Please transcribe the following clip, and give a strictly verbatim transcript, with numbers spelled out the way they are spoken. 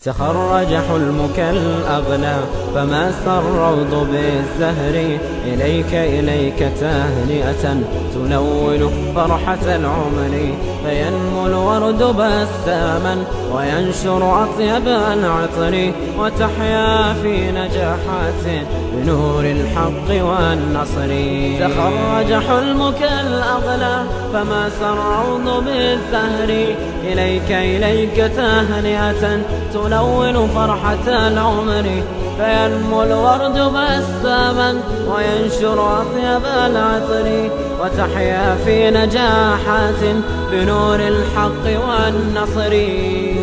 تخرج حلمك الأغلى فما سر الروض بالزهر، إليك إليك تهنئة تنول فرحة العمر، فينمو الورد بساما وينشر أطيب العطر، وتحيا في نجاحات بنور الحق والنصر. تخرج حلمك الأغلى فما سر الروض بالزهر، إليك إليك تهنئة تلون فرحة العمر، فينمو الورد بساما وينشر أطيب العطر، وتحيا في نجاحات بنور الحق والنصر.